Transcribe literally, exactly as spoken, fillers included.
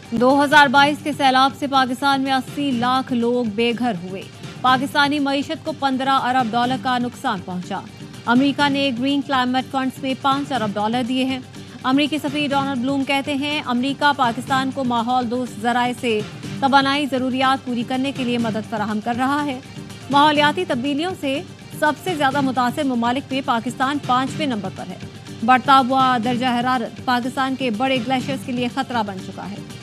दो हज़ार बाईस के सैलाब से पाकिस्तान में अस्सी लाख लोग बेघर हुए। पाकिस्तानी मईशत को पंद्रह अरब डॉलर का नुकसान पहुंचा। अमेरिका ने ग्रीन क्लाइमेट फंड्स में पाँच अरब डॉलर दिए हैं। अमेरिकी सफीर डोनाल्ड ब्लूम कहते हैं अमेरिका पाकिस्तान को माहौल दोस्त जराए से तवानाई जरूरियात पूरी करने के लिए मदद फराहम कर रहा है। माहौलियाती तब्दीलियों से सबसे ज्यादा मुतासिर ममालिक में पाकिस्तान पांचवें नंबर पर है। बढ़ता हुआ दर्जा हरारत पाकिस्तान के बड़े ग्लेशियर्स के लिए खतरा बन चुका है।